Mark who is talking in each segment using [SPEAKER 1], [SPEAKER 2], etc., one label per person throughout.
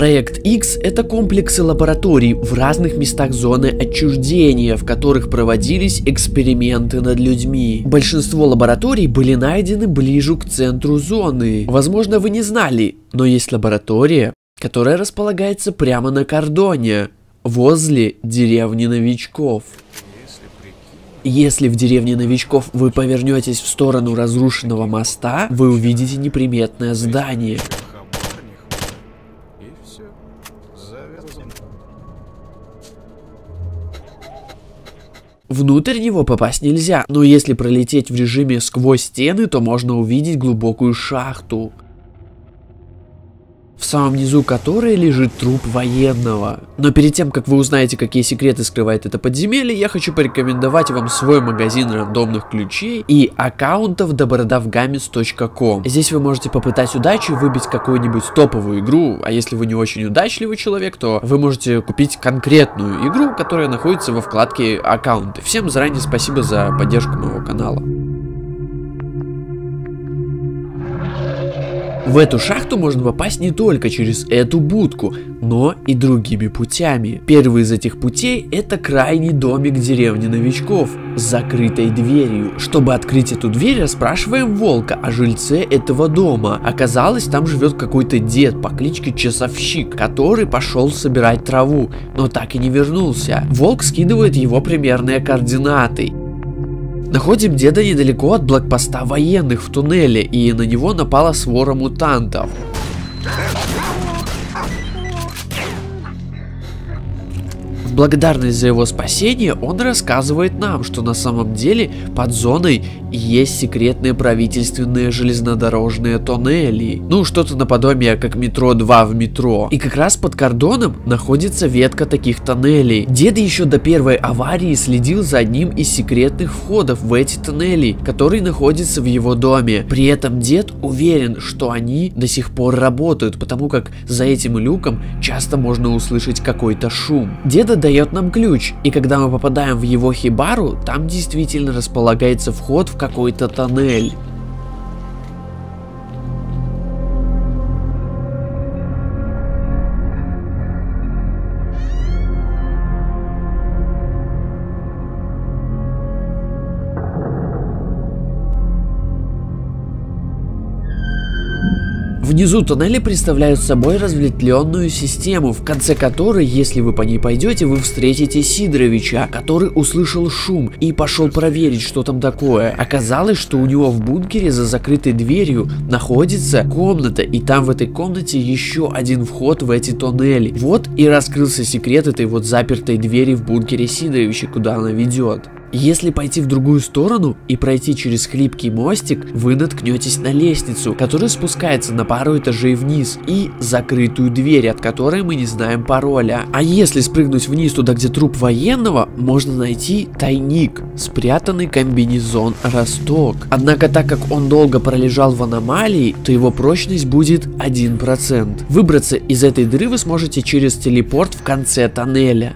[SPEAKER 1] Проект X — это комплексы лабораторий в разных местах зоны отчуждения, в которых проводились эксперименты над людьми. Большинство лабораторий были найдены ближе к центру зоны. Возможно, вы не знали, но есть лаборатория, которая располагается прямо на кордоне, возле деревни новичков. Если в деревне новичков вы повернетесь в сторону разрушенного моста, вы увидите неприметное здание. Внутрь него попасть нельзя, но если пролететь в режиме сквозь стены, то можно увидеть глубокую шахту, в самом низу которой лежит труп военного. Но перед тем, как вы узнаете, какие секреты скрывает это подземелье, я хочу порекомендовать вам свой магазин рандомных ключей и аккаунтов dobrodavgames.com. Здесь вы можете попытать удачу и выбить какую-нибудь топовую игру, а если вы не очень удачливый человек, то вы можете купить конкретную игру, которая находится во вкладке аккаунты. Всем заранее спасибо за поддержку моего канала. В эту шахту можно попасть не только через эту будку, но и другими путями. Первый из этих путей — это крайний домик деревни новичков с закрытой дверью. Чтобы открыть эту дверь, расспрашиваем волка о жильце этого дома. Оказалось, там живет какой-то дед по кличке Часовщик, который пошел собирать траву, но так и не вернулся. Волк скидывает его примерные координаты. Находим деда недалеко от блокпоста военных в туннеле, и на него напала свора мутантов. В благодарность за его спасение он рассказывает нам, что на самом деле под зоной есть секретные правительственные железнодорожные туннели. Ну, что-то наподобие как метро 2 в метро. И как раз под кордоном находится ветка таких тоннелей. Дед еще до первой аварии следил за одним из секретных входов в эти тоннели, который находится в его доме. При этом дед уверен, что они до сих пор работают, потому как за этим люком часто можно услышать какой-то шум. Деда дает нам ключ, и когда мы попадаем в его хибару, там действительно располагается вход в какой-то тоннель. Внизу тоннели представляют собой разветвленную систему, в конце которой, если вы по ней пойдете, вы встретите Сидоровича, который услышал шум и пошел проверить, что там такое. Оказалось, что у него в бункере за закрытой дверью находится комната, и там в этой комнате еще один вход в эти тоннели. Вот и раскрылся секрет этой вот запертой двери в бункере Сидоровича, куда она ведет. Если пойти в другую сторону и пройти через хлипкий мостик, вы наткнетесь на лестницу, которая спускается на пару этажей вниз, и закрытую дверь, от которой мы не знаем пароля. А если спрыгнуть вниз туда, где труп военного, можно найти тайник, спрятанный комбинезон Росток. Однако, так как он долго пролежал в аномалии, то его прочность будет 1%. Выбраться из этой дыры вы сможете через телепорт в конце тоннеля.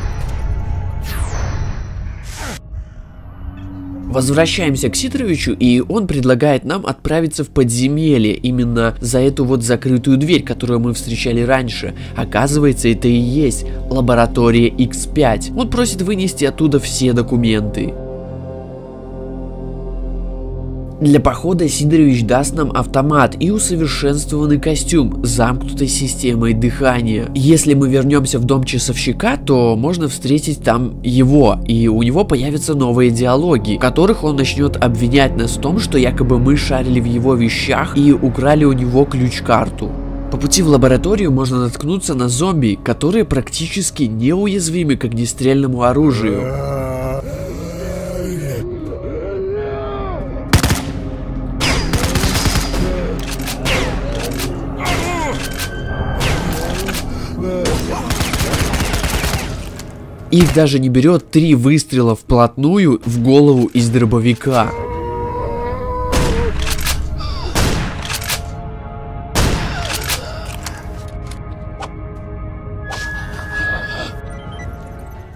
[SPEAKER 1] Возвращаемся к Сидоровичу, и он предлагает нам отправиться в подземелье именно за эту вот закрытую дверь, которую мы встречали раньше. Оказывается, это и есть лаборатория X5. Он просит вынести оттуда все документы. Для похода Сидорович даст нам автомат и усовершенствованный костюм с замкнутой системой дыхания. Если мы вернемся в дом Часовщика, то можно встретить там его, и у него появятся новые диалоги, в которых он начнет обвинять нас в том, что якобы мы шарили в его вещах и украли у него ключ-карту. По пути в лабораторию можно наткнуться на зомби, которые практически неуязвимы к огнестрельному оружию. Их даже не берет 3 выстрела вплотную в голову из дробовика.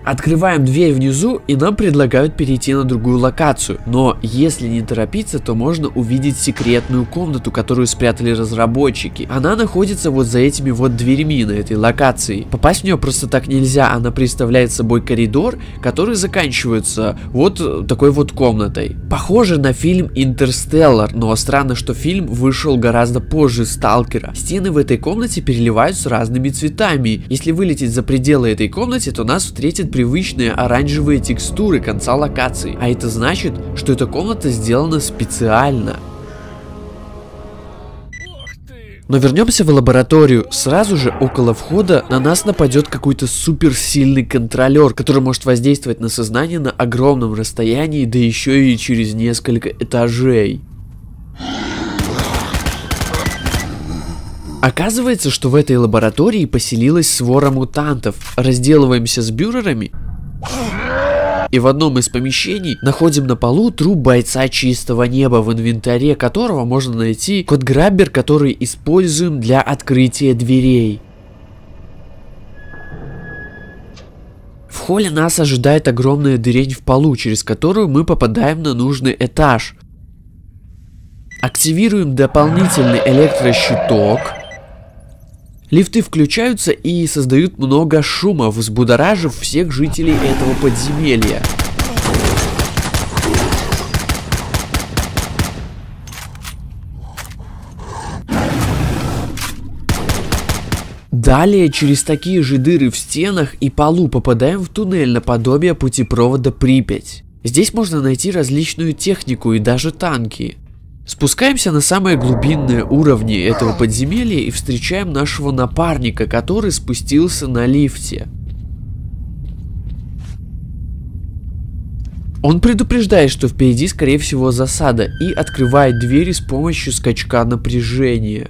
[SPEAKER 1] Открываем дверь внизу, и нам предлагают перейти на другую локацию. Но если не торопиться, то можно увидеть секретную комнату, которую спрятали разработчики. Она находится вот за этими вот дверьми на этой локации. Попасть в нее просто так нельзя, она представляет собой коридор, который заканчивается вот такой вот комнатой. Похоже на фильм «Интерстеллар», но странно, что фильм вышел гораздо позже «Сталкера». Стены в этой комнате переливаются разными цветами. Если вылететь за пределы этой комнаты, то нас встретит привычные оранжевые текстуры конца локации. А это значит, что эта комната сделана специально. Но вернемся в лабораторию. Сразу же около входа на нас нападет какой-то суперсильный контролер, который может воздействовать на сознание на огромном расстоянии, да еще и через несколько этажей. Оказывается, что в этой лаборатории поселилась свора мутантов. Разделываемся с бюрерами, и в одном из помещений находим на полу труп бойца чистого неба, в инвентаре которого можно найти код-граббер, который используем для открытия дверей. В холле нас ожидает огромная дырень в полу, через которую мы попадаем на нужный этаж. Активируем дополнительный электрощиток. Лифты включаются и создают много шума, взбудоражив всех жителей этого подземелья. Далее через такие же дыры в стенах и полу попадаем в туннель наподобие путепровода Припять. Здесь можно найти различную технику и даже танки. Спускаемся на самые глубинные уровни этого подземелья и встречаем нашего напарника, который спустился на лифте. Он предупреждает, что впереди скорее всего засада, и открывает двери с помощью скачка напряжения.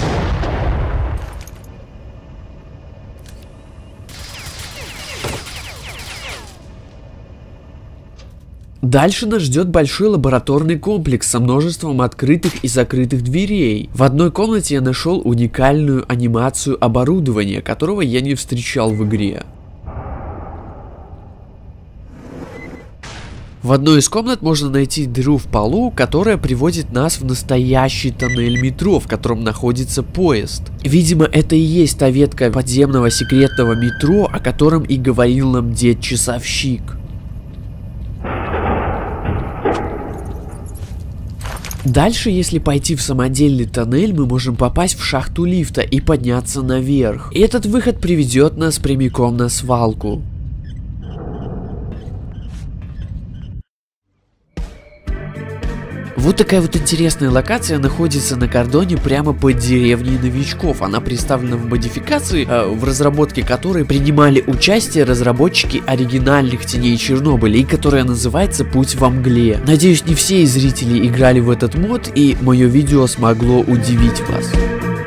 [SPEAKER 1] Дальше нас ждет большой лабораторный комплекс со множеством открытых и закрытых дверей. В одной комнате я нашел уникальную анимацию оборудования, которого я не встречал в игре. В одной из комнат можно найти дыру в полу, которая приводит нас в настоящий тоннель метро, в котором находится поезд. Видимо, это и есть та ветка подземного секретного метро, о котором и говорил нам дед-часовщик. Дальше, если пойти в самодельный тоннель, мы можем попасть в шахту лифта и подняться наверх. И этот выход приведет нас прямиком на свалку. Вот такая вот интересная локация находится на кордоне прямо под деревней новичков. Она представлена в модификации, в разработке которой принимали участие разработчики оригинальных Теней Чернобыля, и которая называется «Путь во мгле». Надеюсь, не все из зрителей играли в этот мод, и мое видео смогло удивить вас.